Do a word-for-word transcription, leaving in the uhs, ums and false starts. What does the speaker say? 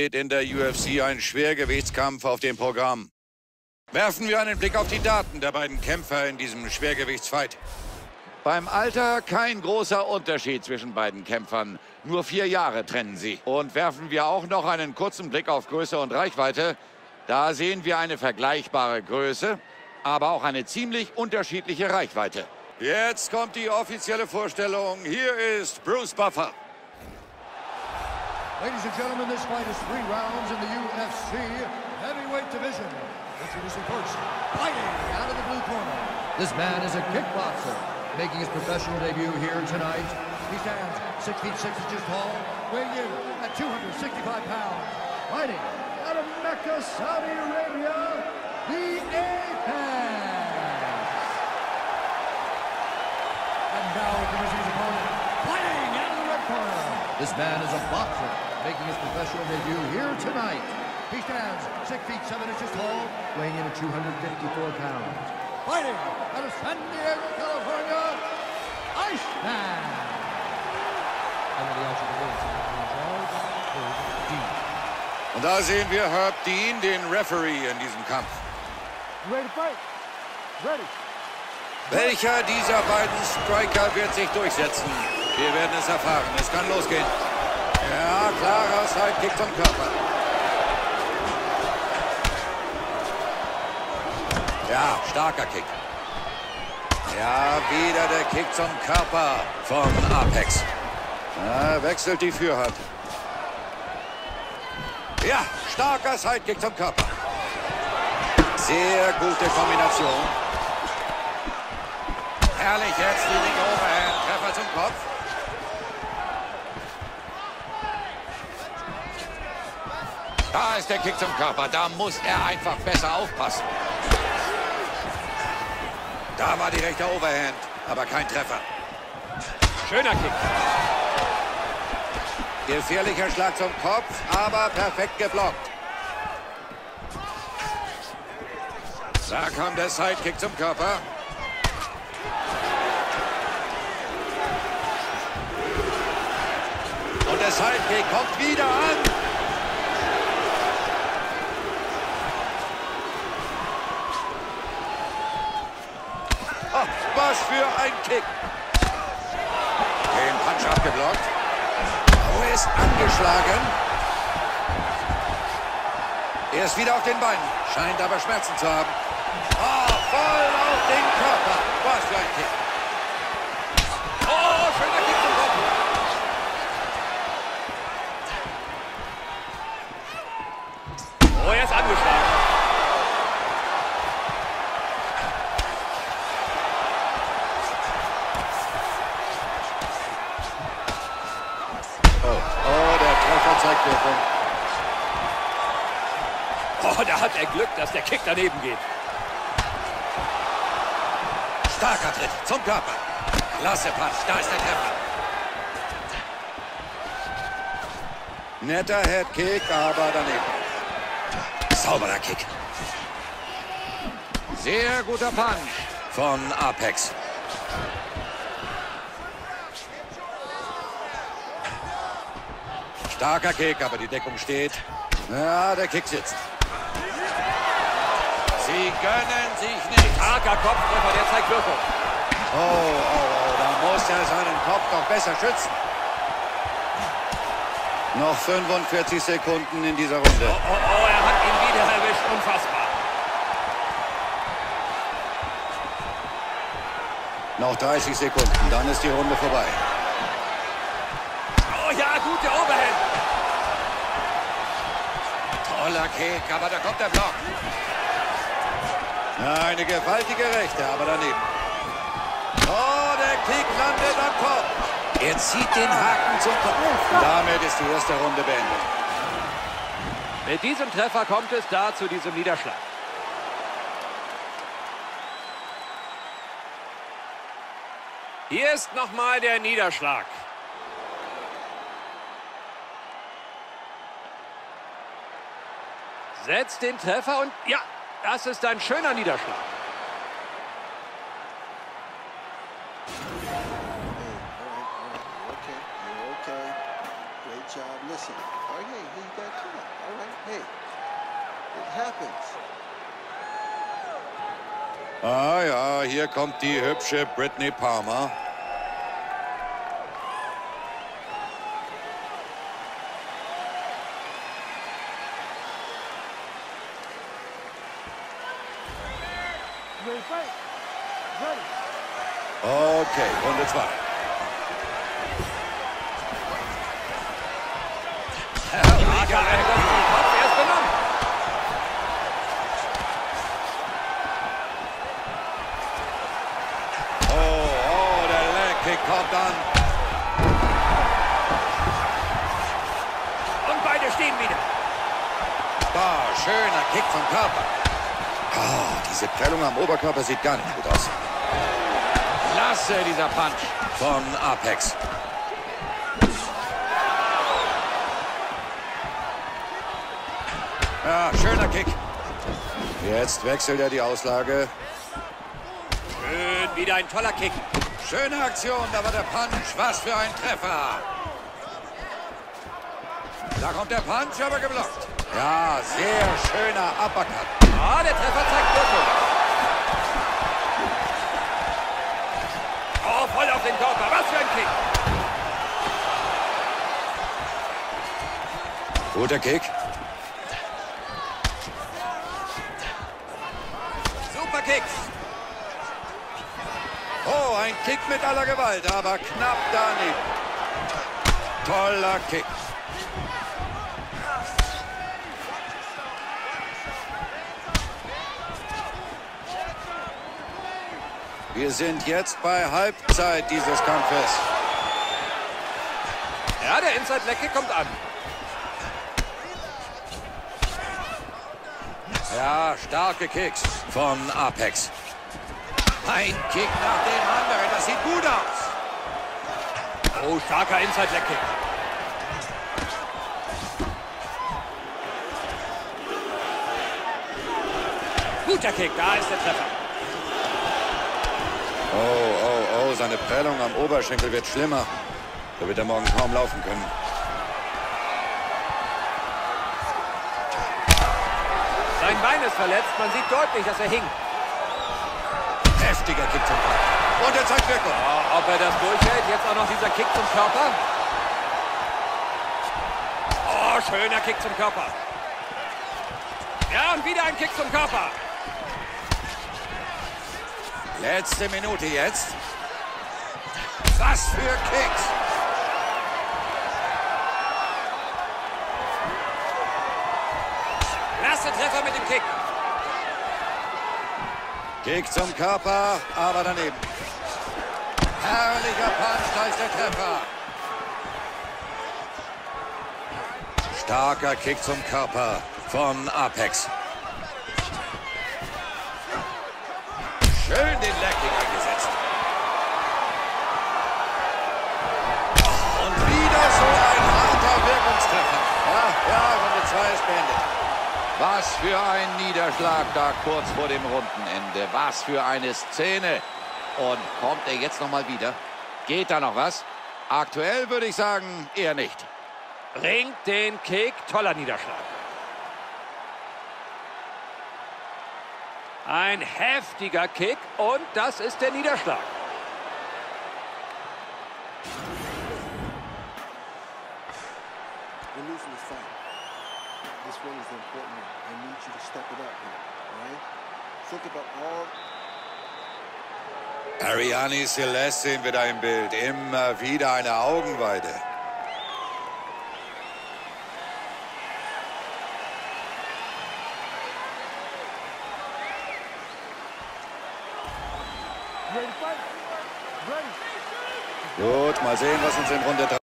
In der U F C ein Schwergewichtskampf auf dem Programm. Werfen wir einen Blick auf die Daten der beiden Kämpfer in diesem Schwergewichtsfight. Beim Alter kein großer Unterschied zwischen beiden Kämpfern. Nur vier Jahre trennen sie. Und werfen wir auch noch einen kurzen Blick auf Größe und Reichweite. Da sehen wir eine vergleichbare Größe, aber auch eine ziemlich unterschiedliche Reichweite. Jetzt kommt die offizielle Vorstellung. Hier ist Bruce Buffer. Ladies and gentlemen, this fight is three rounds in the U F C heavyweight division. Introducing first, fighting out of the blue corner. This man is a kickboxer, making his professional debut here tonight. He stands six feet six inches tall, weighing in at two hundred sixty-five pounds. Fighting out of Mecca, Saudi Arabia, the Apex. And now introducing his opponent, fighting out of the red corner. This man is a boxer, making his professional debut here tonight. He stands six feet seven inches tall, weighing in at two hundred fifty-four pounds. Fighting out of San Diego, California, Iceman. And the action begins. Und da sehen wir Herb Dean, den Referee in diesem Kampf. Ready to fight? Ready. Welcher dieser beiden Striker wird sich durchsetzen? Wir werden es erfahren. Es kann losgehen. Ja, klarer Sidekick zum Körper. Ja, starker Kick. Ja, wieder der Kick zum Körper von Apex. Ja, wechselt die Führhand. Ja, starker Sidekick zum Körper. Sehr gute Kombination. Herrlich jetzt die linke Overhand. Treffer zum Kopf. Da ist der Kick zum Körper. Da muss er einfach besser aufpassen. Da war die rechte Overhand, aber kein Treffer. Schöner Kick. Gefährlicher Schlag zum Kopf, aber perfekt geblockt. Da kam der Sidekick zum Körper. Und der Sidekick kommt wieder an. Oh, was für ein Kick. Den Punch abgeblockt. Oh, er ist angeschlagen. Er ist wieder auf den Beinen. Scheint aber Schmerzen zu haben. Oh, voll auf den Körper. Was für ein Kick. Oh, schöner Kick zum Kopf. Oh, er ist angeschlagen. Zeigt Wirkung. Oh, da hat er Glück, dass der Kick daneben geht. Starker Tritt zum Körper. Klasse Punch, da ist der Treffer. Netter Headkick, aber daneben. Sauberer Kick. Sehr guter Punch von Apex. Starker Kick, aber die Deckung steht. Ja, der Kick sitzt. Sie gönnen sich nicht. Starker Kopftreffer, der zeigt Wirkung. Oh, oh, oh, da muss er seinen Kopf doch besser schützen. Noch fünfundvierzig Sekunden in dieser Runde. Oh, oh, oh, er hat ihn wieder erwischt. Unfassbar. Noch dreißig Sekunden, dann ist die Runde vorbei. Oh ja, gute Overhand. Toller Kick, aber da kommt der Block. Eine gewaltige Rechte, aber daneben. Oh, der Kick landet am Kopf. Er zieht den Haken zum Kopf. Damit ist die erste Runde beendet. Mit diesem Treffer kommt es da zu diesem Niederschlag. Hier ist nochmal der Niederschlag. Setzt den Treffer und ja, das ist ein schöner Niederschlag. job. Listen. Oh, hey, hey, you got caught. All right, hey. It happens. Ah ja, hier kommt die hübsche Brittany Palmer. Okay, Runde zwei. Starker Angriff zum Kopf, er ist genommen. Oh, oh, der Leg-Kick kommt an. Und beide stehen wieder. Da, schöner Kick vom Körper. Ah, diese Prellung am Oberkörper sieht gar nicht gut aus. Klasse, dieser Punch. Von Apex. Ja, schöner Kick. Jetzt wechselt er die Auslage. Schön, wieder ein toller Kick. Schöne Aktion, da war der Punch. Was für ein Treffer. Da kommt der Punch, aber geblockt. Ja, sehr schöner Uppercut. Ah, der Treffer zeigt Wirkung. Oh, voll auf den Körper. Was für ein Kick. Guter Kick. Super Kicks. Oh, ein Kick mit aller Gewalt, aber knapp daneben. Toller Kick. Wir sind jetzt bei Halbzeit dieses Kampfes. Ja, der Inside-Leg-Kick kommt an. Ja, starke Kicks von Apex. Ein Kick nach dem anderen, das sieht gut aus. Oh, starker Inside-Leg-Kick. Guter Kick, da ist der Treffer. Oh, oh, oh, seine Prellung am Oberschenkel wird schlimmer. Da wird er morgen kaum laufen können. Sein Bein ist verletzt, man sieht deutlich, dass er hing. Heftiger Kick zum Körper. Und er zeigt Wirkung. Oh, ob er das durchhält, jetzt auch noch dieser Kick zum Körper. Oh, schöner Kick zum Körper. Ja, und wieder ein Kick zum Körper. Letzte Minute jetzt. Was für Kicks. Klasse Treffer mit dem Kick. Kick zum Körper, aber daneben. Herrlicher Punch, da ist der Treffer. Starker Kick zum Körper von Apex. Schön den Leg-Kick eingesetzt. Und wieder so ein harter Wirkungstreffer. Ja, ja, Runde zwei ist beendet. Was für ein Niederschlag da kurz vor dem Rundenende. Was für eine Szene. Und kommt er jetzt noch mal wieder? Geht da noch was? Aktuell würde ich sagen, eher nicht. Bringt den Kick, toller Niederschlag. Ein heftiger Kick und das ist der Niederschlag. We're losing this fight. This one is the important one. I need you to step it up here, all right? Think about all... Ariane Celeste sehen wir da im Bild. Immer wieder eine Augenweide. Gut, mal sehen, was uns in Runde drei